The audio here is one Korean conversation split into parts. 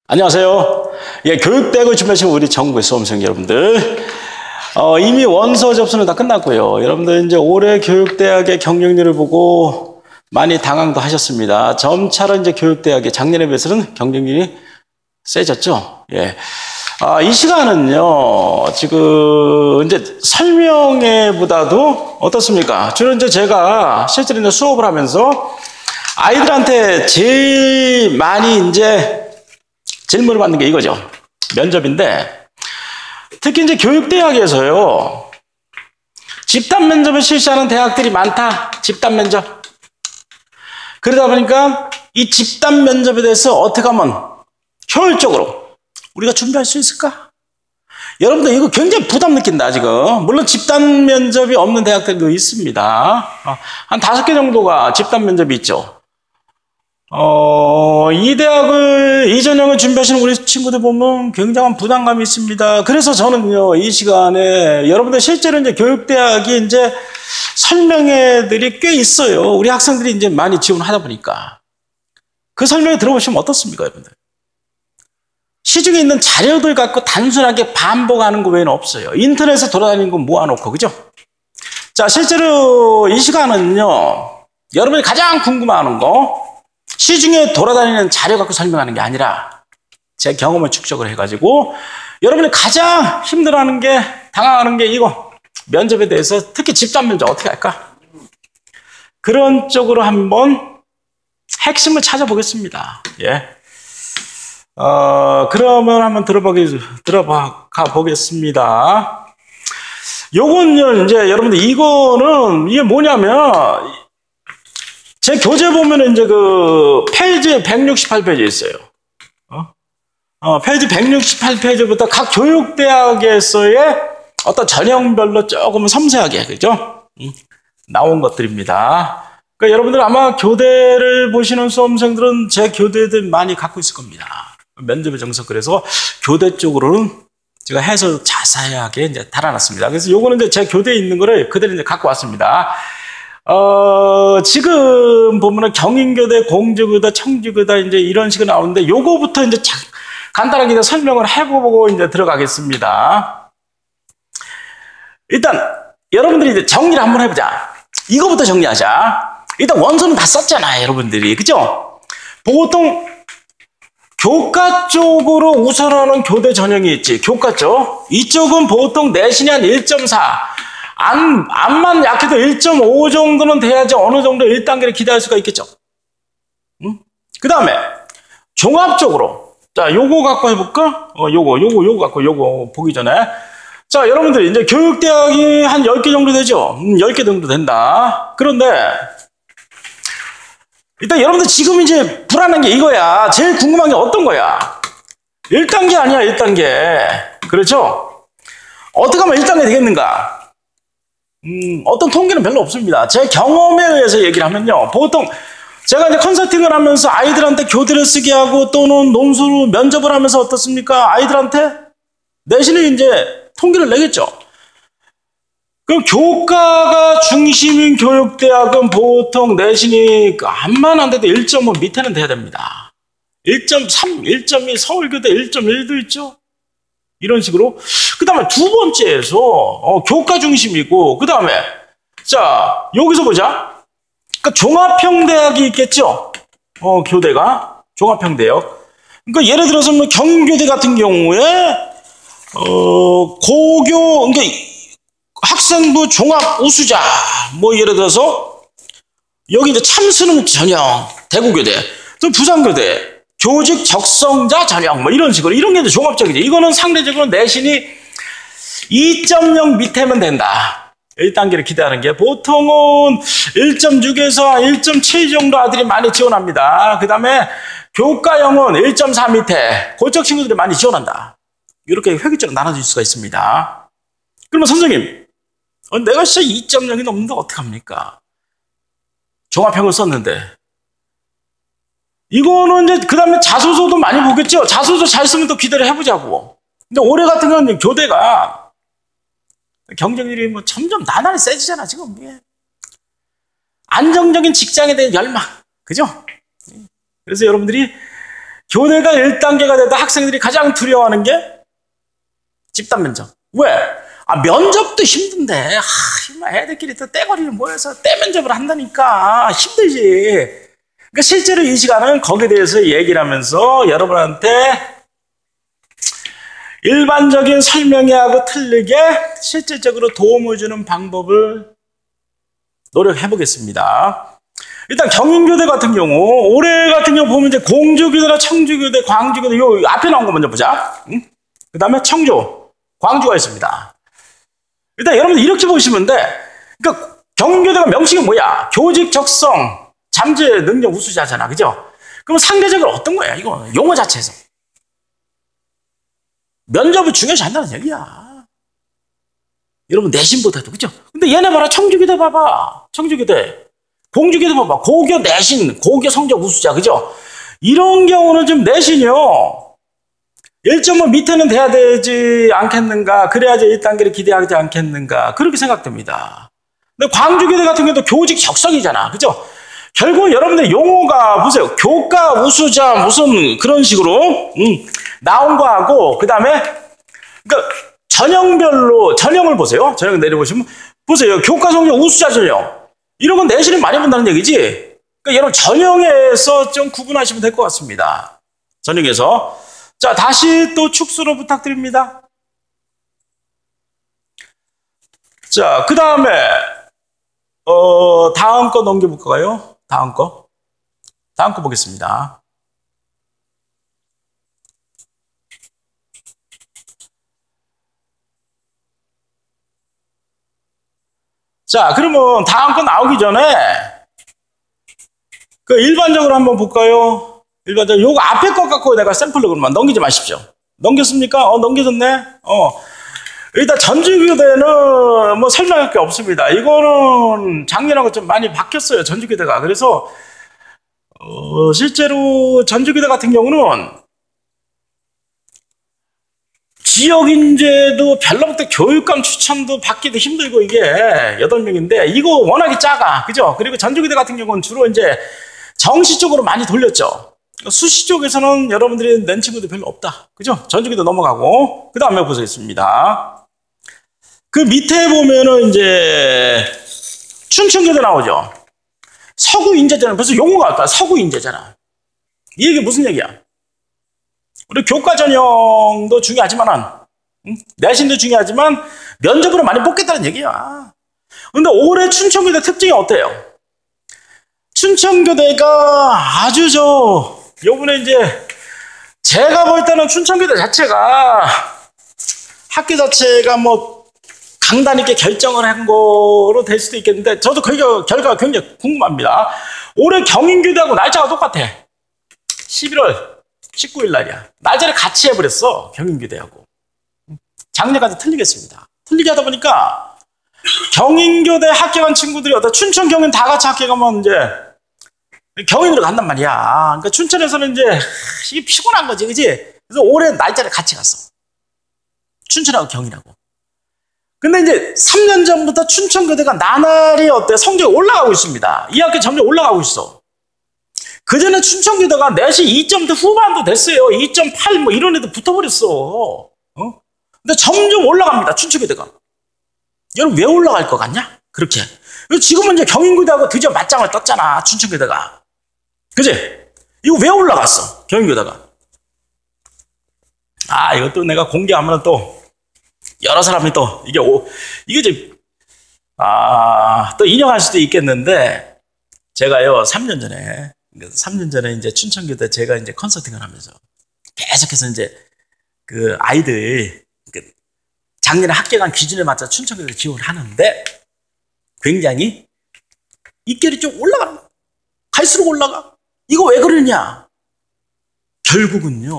안녕하세요. 교육대학을 준비하시는 우리 전국의 수험생 여러분들. 이미 원서 접수는 다 끝났고요. 여러분들 이제 올해 교육대학의 경쟁률을 보고 많이 당황도 하셨습니다. 점차로 이제 교육대학의 작년에 비해서는 경쟁률이 세졌죠. 이 시간은요, 지금 이제 설명회보다도 어떻습니까? 주로 이제 제가 실제로 이제 수업을 하면서 아이들한테 제일 많이 이제 질문을 받는 게 이거죠. 면접인데, 특히 이제 교육대학에서요, 집단 면접을 실시하는 대학들이 많다. 집단 면접. 그러다 보니까 이 집단 면접에 대해서 어떻게 하면 효율적으로 우리가 준비할 수 있을까? 여러분들 이거 굉장히 부담 느낀다, 지금. 물론 집단 면접이 없는 대학들도 있습니다. 한 5개 정도가 집단 면접이 있죠. 이 대학을, 이 전형을 준비하시는 우리 친구들 보면 굉장한 부담감이 있습니다. 그래서 저는요, 이 시간에 여러분들 실제로 이제 교육대학이 이제 설명회들이 꽤 있어요. 우리 학생들이 이제 많이 지원하다 보니까. 그 설명회 들어보시면 어떻습니까, 여러분들? 시중에 있는 자료들 갖고 단순하게 반복하는 거 외에는 없어요. 인터넷에 돌아다니는 거 모아놓고, 그죠? 자, 실제로 이 시간은요, 여러분이 가장 궁금해하는 거, 시중에 돌아다니는 자료 갖고 설명하는 게 아니라 제 경험을 축적을 해가지고 여러분이 가장 힘들어하는 게, 당황하는 게 이거, 면접에 대해서 특히 집단 면접 어떻게 할까? 그런 쪽으로 한번 핵심을 찾아보겠습니다. 그러면 한번 들어가 보겠습니다. 요건요, 이제 여러분들 이거는 이게 뭐냐면, 제 교재 보면은 이제 그 페이지 168페이지 있어요. 페이지 168페이지부터 각 교육대학에서의 어떤 전형별로 조금 섬세하게, 그죠? 나온 것들입니다. 그러니까 여러분들 아마 교대를 보시는 수험생들은 제 교대들 많이 갖고 있을 겁니다. 면접의 정석, 그래서 교대 쪽으로는 제가 해서 자세하게 이제 달아놨습니다. 그래서 요거는 이제 제 교대에 있는 거를 그대로 이제 갖고 왔습니다. 지금 보면은 경인교대, 공주교대, 청주교대 이제 이런 식으로 나오는데 요거부터 이제 간단하게 이제 설명을 해보고 이제 들어가겠습니다. 일단 여러분들이 이제 정리를 한번 해보자. 이거부터 정리하자. 일단 원서는 다 썼잖아요, 여러분들이. 그죠? 보통 교과 쪽으로 우선하는 교대 전형이 있지. 교과 쪽. 이쪽은 보통 내신이 한 1.4. 안만 약해도 1.5 정도는 돼야지 어느 정도 1단계를 기대할 수가 있겠죠. 그 다음에 종합적으로, 자, 요거 갖고 해볼까? 요거 갖고 요거 보기 전에, 자, 여러분들 이제 교육대학이 한 10개 정도 되죠. 10개 정도 된다. 그런데 일단 여러분들 지금 이제 불안한 게 이거야. 제일 궁금한 게 어떤 거야? 1단계 아니야, 1단계. 그렇죠? 어떻게 하면 1단계 되겠는가? 어떤 통계는 별로 없습니다. 제 경험에 의해서 얘기를 하면요, 보통 제가 이제 컨설팅을 하면서 아이들한테 교대를 쓰게 하고 또는 논술로 면접을 하면서 어떻습니까? 아이들한테 내신을 이제 통계를 내겠죠. 그럼 교과가 중심인 교육대학은 보통 내신이 암만 안 돼도 1.5 밑에는 돼야 됩니다. 1.3, 1.2, 서울교대 1.1도 있죠. 이런 식으로. 그 다음에 두 번째에서 교과 중심이고, 그 다음에 자, 여기서 보자. 그러니까 종합형대학이 있겠죠. 교대가 종합형대학. 그러니까 예를 들어서 뭐 경교대 같은 경우에 고교, 그러니까 학생부 종합 우수자, 뭐 예를 들어서 여기 이제 참수능 전형 대구교대, 또 부산교대 교직 적성자 전형, 뭐 이런 식으로, 이런 게 이제 종합적이지. 이거는 상대적으로 내신이 2.0 밑에면 된다. 1단계를 기대하는 게 보통은 1.6에서 1.7 정도 아들이 많이 지원합니다. 그 다음에 교과형은 1.4 밑에 고적 친구들이 많이 지원한다. 이렇게 획일적으로 나눠질 수가 있습니다. 그러면 선생님, 내가 진짜 2.0이 넘는데 어떡합니까? 종합형을 썼는데. 이거는 이제 그 다음에 자소서도 많이 보겠죠. 자소서 잘 쓰면 또 기대를 해보자고. 근데 올해 같은 경우는 교대가 경쟁률이 뭐 점점 나날이 세지잖아, 지금. 안정적인 직장에 대한 열망. 그죠? 그래서 여러분들이 교대가 1단계가 돼도 학생들이 가장 두려워하는 게 집단 면접. 왜? 면접도 힘든데, 애들끼리 또 떼거리를 모여서 떼 면접을 한다니까 힘들지. 그러니까 실제로 이 시간은 거기에 대해서 얘기를 하면서 여러분한테 일반적인 설명회하고 틀리게 실질적으로 도움을 주는 방법을 노력해 보겠습니다. 일단 경인교대 같은 경우, 올해 같은 경우 보면 이제 공주교대나 청주교대, 광주교대, 요 앞에 나온 거 먼저 보자. 그 다음에 청주, 광주가 있습니다. 일단 여러분들 이렇게 보시면 돼. 그러니까 경인교대가 명칭이 뭐야? 교직, 적성, 잠재, 능력 우수자잖아. 그죠? 그럼 상대적으로 어떤 거야? 이거 용어 자체에서. 면접을 중요시 한다는 얘기야. 여러분 내신보다도. 그죠? 근데 얘네 봐라. 청주교대 봐봐. 청주교대. 공주교대 봐봐. 고교 내신, 고교 성적 우수자. 그죠? 이런 경우는 좀 내신이요. 1.5 밑에는 돼야 되지 않겠는가. 그래야지 1단계를 기대하지 않겠는가. 그렇게 생각됩니다. 근데 광주교대 같은 경우도 교직 적성이잖아. 그죠? 결국 여러분들 용어가 보세요. 교과 우수자 무슨 그런 식으로 나온 거하고 그 다음에 그러니까 전형별로 전형을 보세요. 전형 내려보시면 보세요. 교과 성적 우수자 전형. 이런 건 내신을 많이 본다는 얘기지. 그러니까 여러분 전형에서 좀 구분하시면 될 것 같습니다. 전형에서. 자, 다시 또 축소로 부탁드립니다. 자, 그 다음에 다음 거 넘겨볼까요? 다음 거 보겠습니다. 자, 그러면 다음 거 나오기 전에 그 일반적으로 한번 볼까요? 일반적으로 요거 앞에 거 갖고 내가 샘플로 그러면 넘기지 마십시오. 넘겼습니까? 넘겨졌네? 일단 전주교대는 뭐 설명할 게 없습니다. 이거는 작년하고 좀 많이 바뀌었어요. 전주교대가. 그래서 실제로 전주교대 같은 경우는 지역 인재도 별로부터 교육감 추천도 받기도 힘들고 이게 8명인데 이거 워낙에 작아. 그죠? 그리고 전주교대 같은 경우는 주로 이제 정시 쪽으로 많이 돌렸죠. 수시 쪽에서는 여러분들이 낸 친구도 별로 없다. 그죠? 전주교대 넘어가고 그 다음에 보겠습니다. 그 밑에 보면은 이제 춘천교대 나오죠. 서구 인재잖아. 벌써 용어가 왔다. 서구 인재잖아. 이 얘기 무슨 얘기야? 우리 교과 전형도 중요하지만 내신도 중요하지만 면접으로 많이 뽑겠다는 얘기야. 근데 올해 춘천교대 특징이 어때요? 춘천교대가 아주 요번에 이제 제가 볼 때는 춘천교대 자체가 학교 자체가 뭐 강단 있게 결정을 한 거로 될 수도 있겠는데 저도 그 결과가 굉장히 궁금합니다. 올해 경인교대하고 날짜가 똑같아. 11월 19일 날이야. 날짜를 같이 해버렸어. 경인교대하고. 작년까지 틀리겠습니다. 틀리게 하다 보니까 경인교대 합격한 친구들이 춘천 경인 다 같이 합격하면 이제 경인으로 간단 말이야. 그러니까 춘천에서는 이제 이게 피곤한 거지, 그지? 그래서 올해 날짜를 같이 갔어. 춘천하고 경인하고. 근데 이제 3년 전부터 춘천교대가 나날이 성적이 올라가고 있습니다. 이 학기 점점 올라가고 있어. 그전에 춘천교대가 내신 2점대 후반도 됐어요. 2.8 뭐 이런 애들 붙어버렸어. 근데 점점 올라갑니다. 춘천교대가. 여러분 왜 올라갈 것 같냐? 그렇게. 지금은 이제 경인교대하고 드디어 맞짱을 떴잖아. 춘천교대가. 그지? 이거 왜 올라갔어? 경인교대가. 이것도 내가 공개하면 또 여러 사람이 또 이게 이제 또 인용할 수도 있겠는데 제가요 3년 전에 이제 춘천교대 제가 이제 컨설팅을 하면서 계속해서 이제 그 아이들 작년에 합격한 기준에 맞춰 춘천교대 지원을 하는데 굉장히 입결이 좀 올라가는 거야. 갈수록 올라가. 이거 왜 그러냐? 결국은요.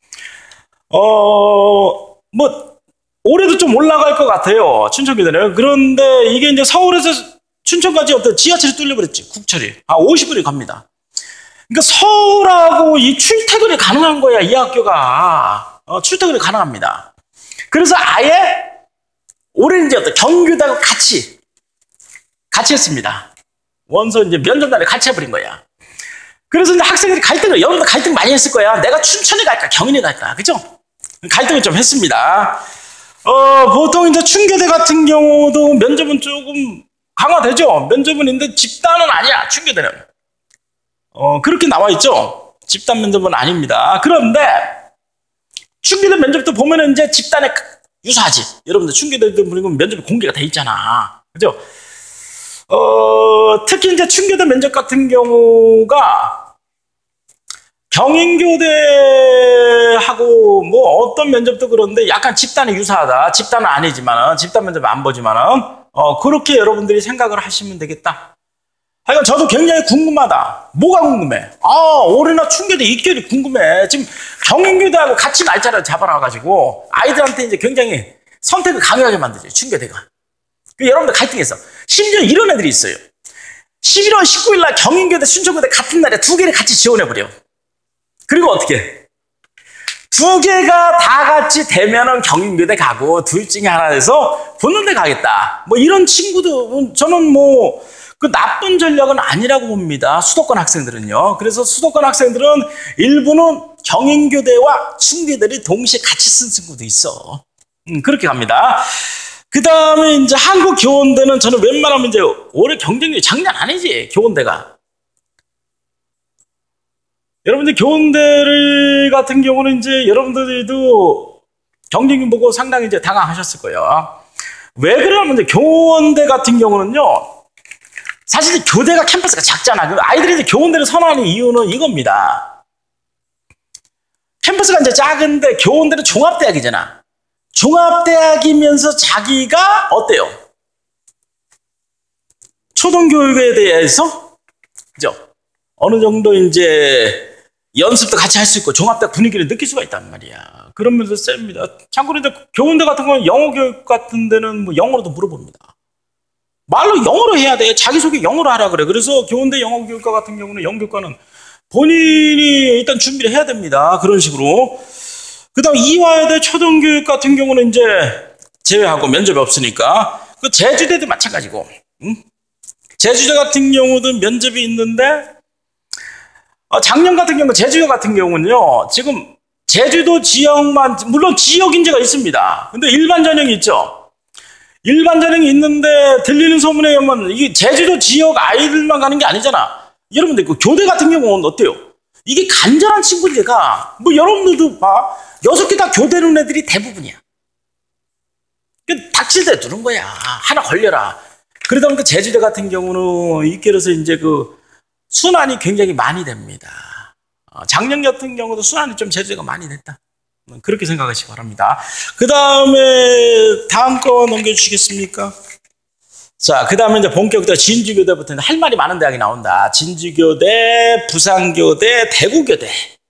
뭐 올해도 좀 올라갈 것 같아요. 춘천교대는. 그런데 이게 이제 서울에서 춘천까지 지하철이 뚫려버렸지. 국철이. 50분이 갑니다. 그러니까 서울하고 이 출퇴근이 가능한 거야. 이 학교가. 출퇴근이 가능합니다. 그래서 아예 올해 이제 경교대하고 같이 했습니다. 원서 이제 면접날에 같이 해버린 거야. 그래서 이제 학생들이 여러분들 갈등 많이 했을 거야. 내가 춘천에 갈까, 경인에 갈까, 그죠? 갈등을 좀 했습니다. 보통 이제 충교대 같은 경우도 면접은 조금 강화되죠. 면접은 집단은 아니야, 충교대는. 그렇게 나와 있죠. 집단 면접은 아닙니다. 그런데 충교대 면접도 보면은 이제 집단에 유사하지. 여러분들 충교대도 보면 면접이 공개가 돼 있잖아. 그죠? 특히 이제 충교대 면접 같은 경우가 경인교대하고 뭐 어떤 면접도 그런데 약간 집단이 유사하다. 집단은 아니지만은, 집단 면접 안 보지만은, 그렇게 여러분들이 생각을 하시면 되겠다. 하여간 저도 굉장히 궁금하다. 뭐가 궁금해? 올해나 충교대 입결이 궁금해. 지금 경인교대하고 같이 날짜를 잡아놔가지고 아이들한테 이제 굉장히 선택을 강요하게 만들죠. 충교대가. 여러분들 갈등했어. 심지어 이런 애들이 있어요. 11월 19일 날 경인교대, 순천교대 같은 날에 두 개를 같이 지원해버려. 그리고 어떻게? 두 개가 다 같이 되면은 경인교대 가고 둘 중에 하나에서 붙는 데 가겠다. 뭐 이런 친구도 저는 뭐 그 나쁜 전략은 아니라고 봅니다. 수도권 학생들은요. 그래서 수도권 학생들은 일부는 경인교대와 충교대를 동시에 같이 쓴 친구도 있어. 그렇게 갑니다. 그 다음에 이제 한국교원대는 저는 웬만하면 이제 올해 경쟁률이 장난 아니지, 교원대가. 여러분들 교원대를 같은 경우는 이제 여러분들도 경쟁률 보고 상당히 이제 당황하셨을 거예요. 왜 그러냐면 이제 교원대 같은 경우는요, 사실 이제 교대가 캠퍼스가 작잖아. 아이들이 이제 교원대를 선호하는 이유는 이겁니다. 캠퍼스가 이제 작은데 교원대는 종합대학이잖아. 종합대학이면서 자기가 어때요? 초등교육에 대해서, 그죠? 어느 정도 이제 연습도 같이 할 수 있고 종합대학 분위기를 느낄 수가 있단 말이야. 그러면서 셉니다. 참고로 이제 교원대 같은 경우는 영어 교육 같은 데는 뭐 영어로도 물어봅니다. 말로 영어로 해야 돼. 자기소개 영어로 하라 그래. 그래서 교원대 영어 교육과 같은 경우는 영교과는 본인이 일단 준비를 해야 됩니다. 그런 식으로. 그 다음 이화여대 초등교육 같은 경우는 이제 제외하고 면접이 없으니까. 그 제주대도 마찬가지고. 제주대 같은 경우도 면접이 있는데, 작년 같은 경우, 제주도 같은 경우는요, 지금 제주도 지역만, 물론 지역 인재가 있습니다. 근데 일반 전형이 있죠. 일반 전형이 있는데 들리는 소문에 의하면 이게 제주도 지역 아이들만 가는 게 아니잖아. 여러분들 그 교대 같은 경우는 어때요? 이게 간절한 친구들가 뭐 여러분들도 봐. 6개 다 교대는 애들이 대부분이야. 닥칠 때 두는 거야. 하나 걸려라. 그러다 보니까 제주대 같은 경우는 입결해서 이제 그 순환이 굉장히 많이 됩니다. 작년 같은 경우도 순환이 좀 제주대가 많이 됐다. 그렇게 생각하시기 바랍니다. 그 다음에 다음 거 넘겨주시겠습니까? 자, 그 다음에 이제 본격적으로 진주교대부터 할 말이 많은 대학이 나온다. 진주교대, 부산교대, 대구교대.